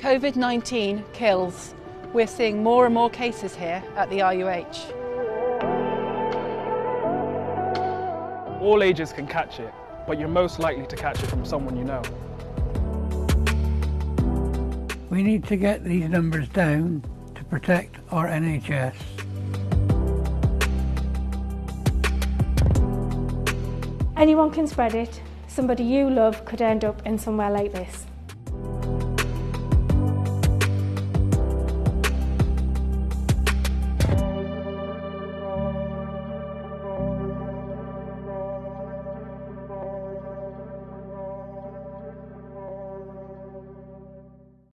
COVID-19 kills. We're seeing more and more cases here at the RUH. All ages can catch it, but you're most likely to catch it from someone you know. We need to get these numbers down to protect our NHS. Anyone can spread it. Somebody you love could end up in somewhere like this.